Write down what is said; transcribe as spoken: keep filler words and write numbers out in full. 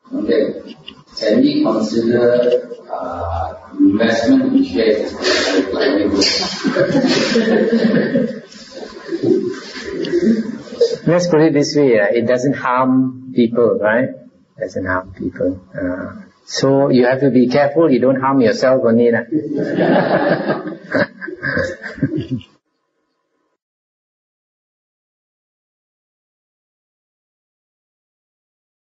Okay. Can we consider uh, investment in shares as livelihood? Let's put it this way, uh, it doesn't harm people, right? It doesn't harm people. Uh, so you have to be careful, you don't harm yourself only. Nah.